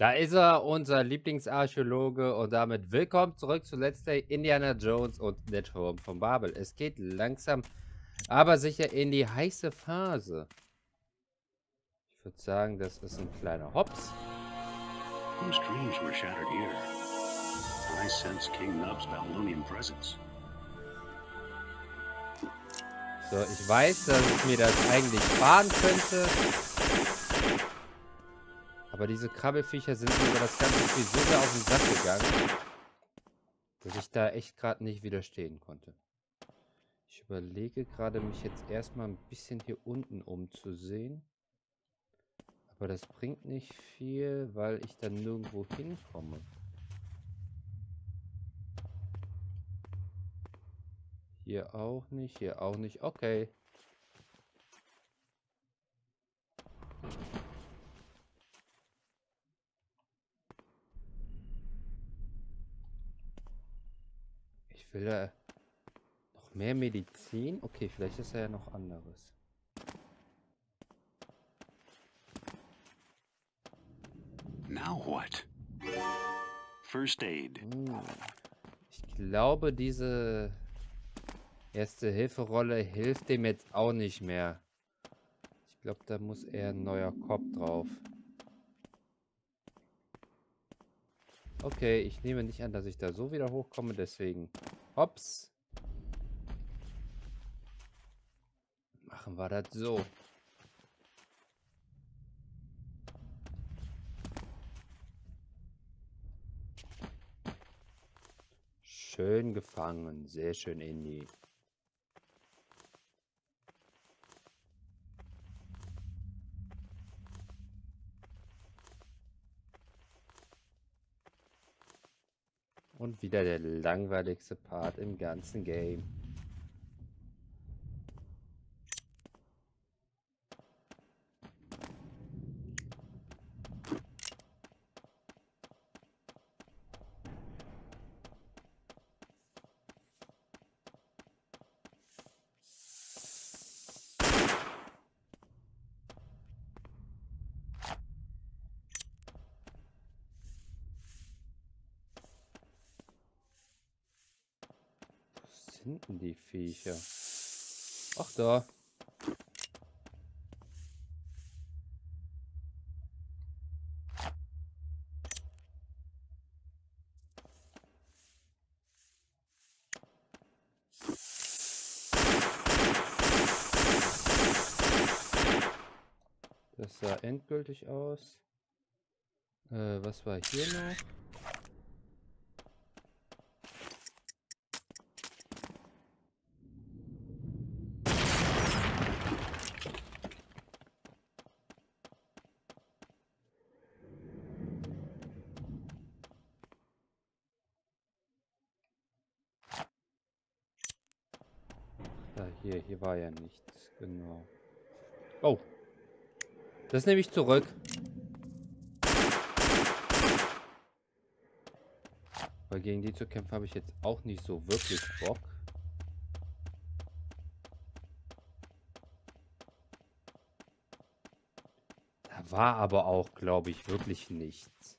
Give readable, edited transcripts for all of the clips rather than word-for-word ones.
Da ist er, unser Lieblingsarchäologe und damit willkommen zurück zu Let's Play Indiana Jones und der Turm von Babel. Es geht langsam, aber sicher in die heiße Phase. Ich würde sagen, das ist ein kleiner Hops. Whose dreams were shattered here? I sense King Nub's Babylonian presence. So, ich weiß, dass ich mir das eigentlich sparen könnte. Aber diese Krabbelfiecher sind mir über das ganze Spiel so sehr auf den Sack gegangen, dass ich da echt gerade nicht widerstehen konnte. Ich überlege gerade, mich jetzt erstmal ein bisschen hier unten umzusehen. Aber das bringt nicht viel, weil ich dann nirgendwo hinkomme. Hier auch nicht, hier auch nicht. Okay. Ich will da noch mehr Medizin. Okay, vielleicht ist da ja noch anderes. Now what? First aid. Ich glaube, diese Erste-Hilfe-Rolle hilft dem jetzt auch nicht mehr. Ich glaube, da muss eher ein neuer Kopf drauf. Okay, ich nehme nicht an, dass ich da so wieder hochkomme, deswegen hops. Machen wir das so. Schön gefangen, sehr schön, Indy. Und wieder der langweiligste Part im ganzen Game. Wo sind denn die Viecher? Ach da. Das sah endgültig aus. Was war hier noch? Da, hier war ja nichts. Genau. Oh. Das nehme ich zurück. Weil gegen die zu kämpfen habe ich jetzt auch nicht so wirklich Bock. Da war aber auch, glaube ich, wirklich nichts.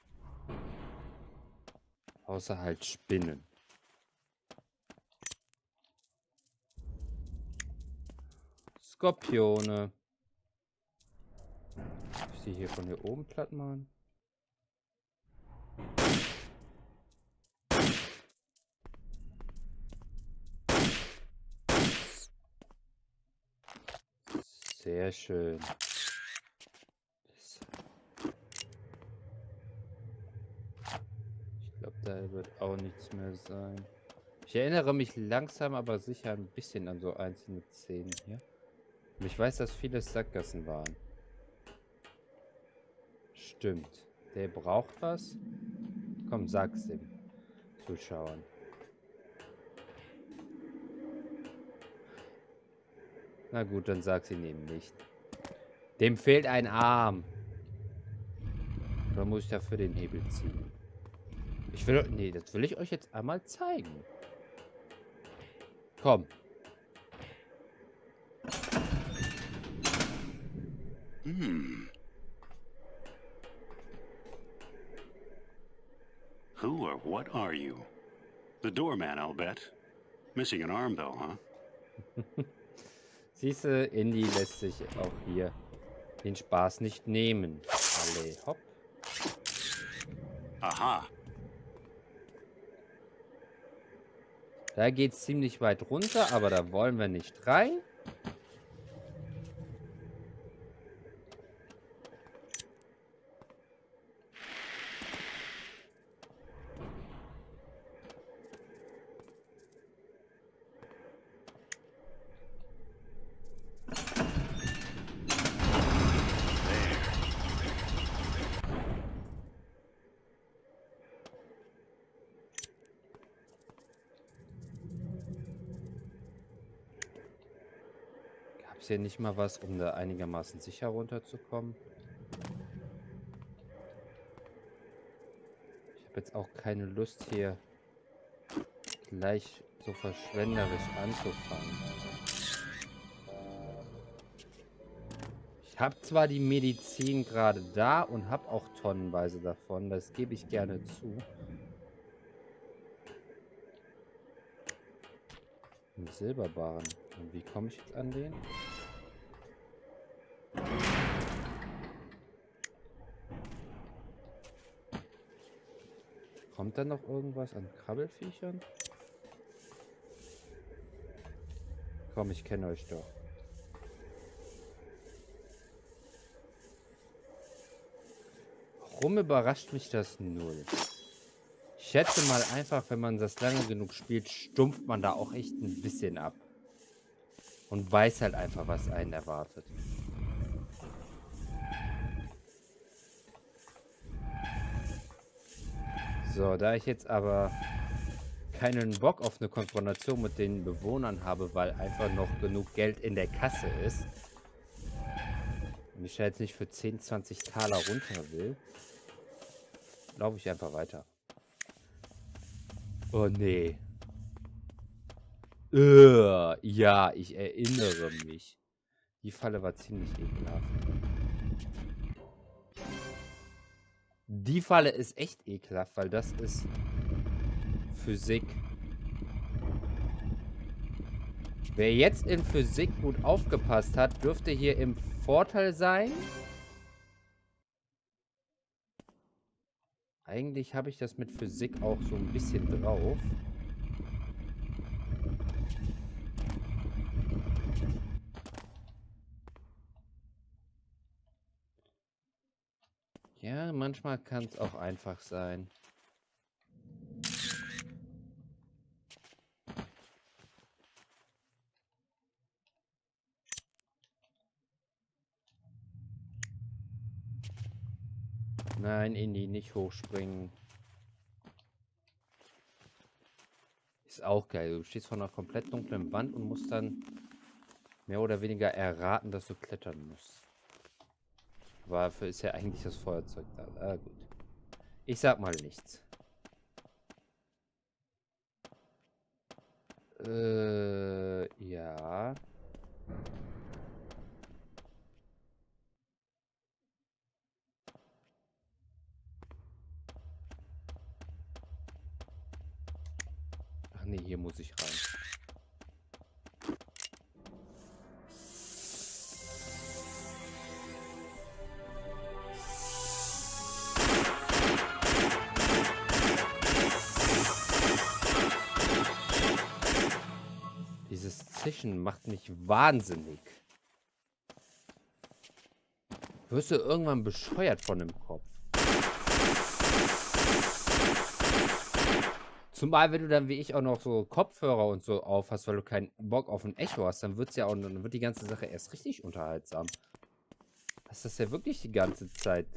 Außer halt Spinnen. Skorpione. Ich sie hier von hier oben platt machen. Sehr schön. Ich glaube, da wird auch nichts mehr sein. Ich erinnere mich langsam, aber sicher ein bisschen an so einzelne Szenen hier. Und ich weiß, dass viele Sackgassen waren. Stimmt. Der braucht was? Komm, sag's dem Zuschauern. Na gut, dann sag's ihm eben nicht. Dem fehlt ein Arm. Oder muss ich dafür den Hebel ziehen? Ich will... Nee, das will ich euch jetzt einmal zeigen. Komm. what are you? The doorman, I'll bet. Missing an arm, though, huh? Siehste, Indy lässt sich auch hier den Spaß nicht nehmen. Alle, hopp. Aha. Da geht's ziemlich weit runter, aber da wollen wir nicht rein. Gab's hier nicht mal was, um da einigermaßen sicher runterzukommen? Ich habe jetzt auch keine Lust hier gleich so verschwenderisch anzufangen. Ich habe zwar die Medizin gerade da und habe auch tonnenweise davon, das gebe ich gerne zu. Ein Silberbarren. Und wie komme ich jetzt an den? Kommt da noch irgendwas an Krabbelfiechern? Komm, ich kenne euch doch. Warum überrascht mich das null? Ich schätze mal einfach, wenn man das lange genug spielt, stumpft man da auch echt ein bisschen ab. Und weiß halt einfach, was einen erwartet. So, da ich jetzt aber keinen Bock auf eine Konfrontation mit den Bewohnern habe, weil einfach noch genug Geld in der Kasse ist und ich da jetzt nicht für 10, 20 Taler runter will, laufe ich einfach weiter. Oh nee. Ja, ich erinnere mich. Die Falle war ziemlich ekelhaft. Die Falle ist echt ekelhaft, weil das ist Physik. Wer jetzt in Physik gut aufgepasst hat, dürfte hier im Vorteil sein. Eigentlich habe ich das mit Physik auch so ein bisschen drauf. Ja, manchmal kann es auch einfach sein. Nein, Indy, nicht hochspringen. Ist auch geil. Du stehst vor einer komplett dunklen Wand und musst dann mehr oder weniger erraten, dass du klettern musst. Aber dafür ist ja eigentlich das Feuerzeug da. Ah, gut. Ich sag mal nichts. Ja. Ach nee, hier muss ich rein. Dieses Zischen macht mich wahnsinnig. Wirst du irgendwann bescheuert von dem Kopf? Zumal, wenn du dann wie ich auch noch so Kopfhörer und so auf hast, weil du keinen Bock auf ein Echo hast, dann wird's ja auch, dann wird die ganze Sache erst richtig unterhaltsam. Das ist ja wirklich die ganze Zeit.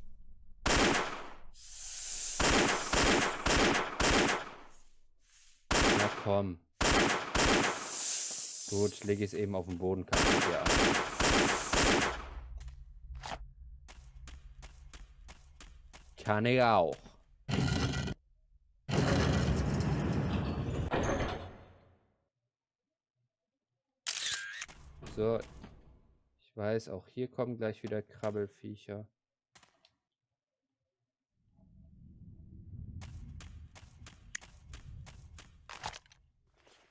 Na komm. Gut, lege ich es eben auf den Boden, kann ich dir an. Kann ich auch. So. Ich weiß, auch hier kommen gleich wieder Krabbelfiecher.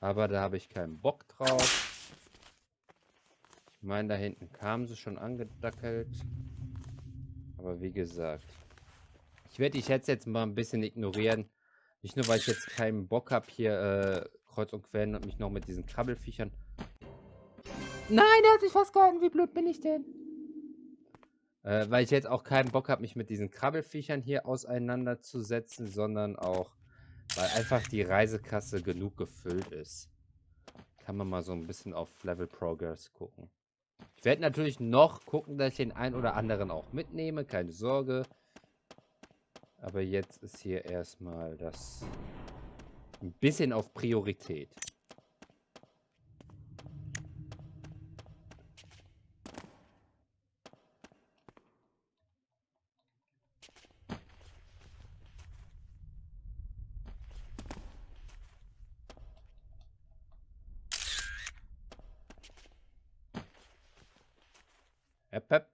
Aber da habe ich keinen Bock drauf. Ich meine, da hinten kamen sie schon angedackelt. Aber wie gesagt, ich werde die Chats jetzt mal ein bisschen ignorieren. Nicht nur, weil ich jetzt keinen Bock habe, hier kreuz und quer und mich noch mit diesen Krabbelfiechern... Nein, der hat sich festgehalten. Wie blöd bin ich denn? Weil ich jetzt auch keinen Bock habe, mich mit diesen Krabbelfiechern hier auseinanderzusetzen, sondern auch, weil einfach die Reisekasse genug gefüllt ist. Kann man mal so ein bisschen auf Level Progress gucken. Ich werde natürlich noch gucken, dass ich den einen oder anderen auch mitnehme, keine Sorge. Aber jetzt ist hier erstmal das ein bisschen auf Priorität. Hepp.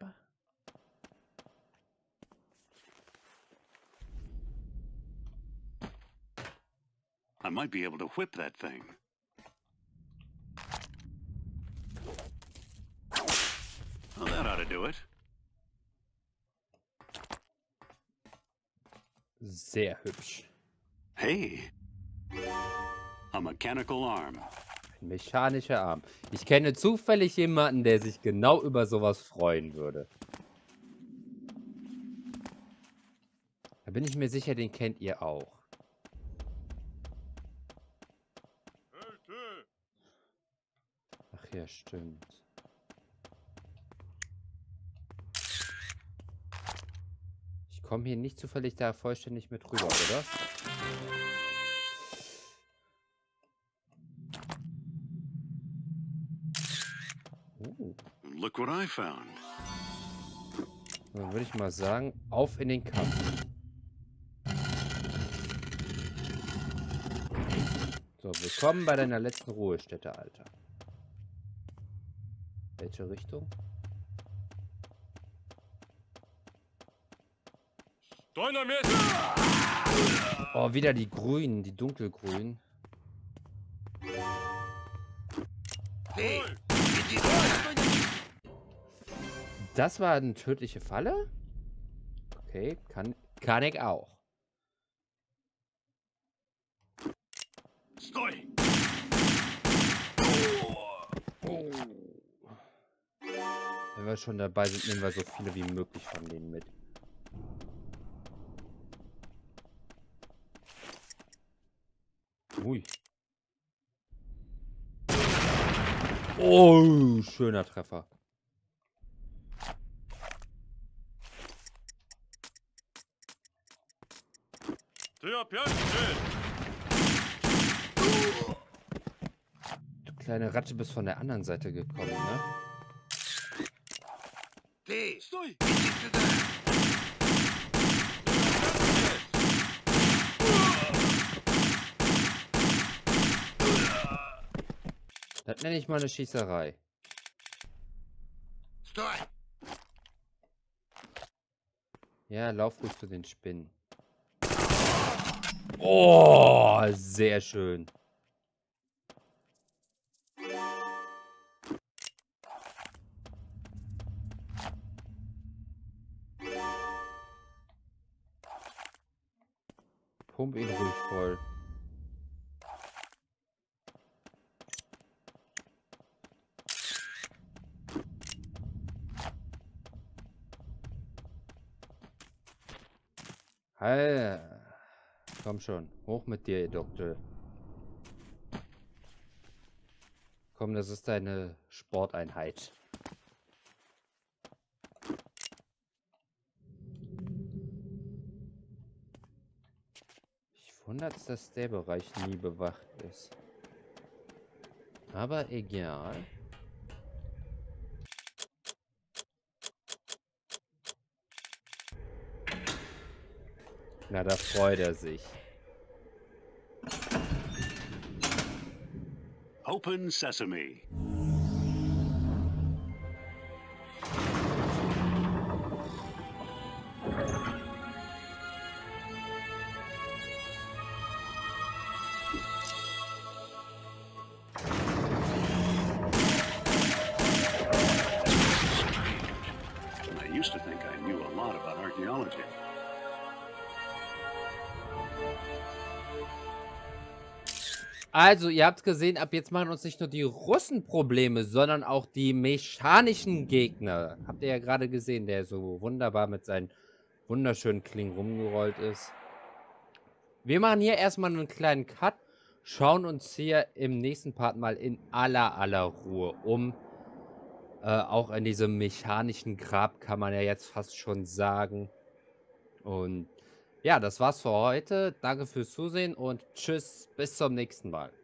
I might be able to whip that thing. Well, that ought to do it. Sehr hübsch. Hey, a mechanical arm. Ein mechanischer Arm. Ich kenne zufällig jemanden, der sich genau über sowas freuen würde. Da bin ich mir sicher, den kennt ihr auch. Ach ja, stimmt. Ich komme hier nicht zufällig da vollständig mit rüber, oder? Look what I found. Dann würde ich mal sagen, auf in den Kampf. So, willkommen bei deiner letzten Ruhestätte, Alter. Welche Richtung? Oh, wieder die Grünen, die dunkelgrünen. Hey. Das war eine tödliche Falle? Okay, kann ich auch. Stoi. Oh. Wenn wir schon dabei sind, nehmen wir so viele wie möglich von denen mit. Ui. Oh, schöner Treffer. Du kleine Ratte bist von der anderen Seite gekommen, ne? Hey. Stoi. Das nenne ich mal eine Schießerei. Sтой. Ja, lauf ruhig zu den Spinnen. Oh, sehr schön. Pump ihn ruhig voll. Hey, komm schon, hoch mit dir, Doktor. Komm, das ist deine Sporteinheit. Ich wundert, dass der Bereich nie bewacht ist. Aber egal. Na, da freut er sich. Open sesame. used to think I knew a lot about archaeology. Also, ihr habt gesehen, ab jetzt machen uns nicht nur die Russen Probleme, sondern auch die mechanischen Gegner. Habt ihr ja gerade gesehen, der so wunderbar mit seinen wunderschönen Klingen rumgerollt ist. Wir machen hier erstmal einen kleinen Cut, schauen uns hier im nächsten Part mal in aller Ruhe um. Auch in diesem mechanischen Grab kann man ja jetzt fast schon sagen. Und ja, das war's für heute. Danke fürs Zusehen und tschüss, bis zum nächsten Mal.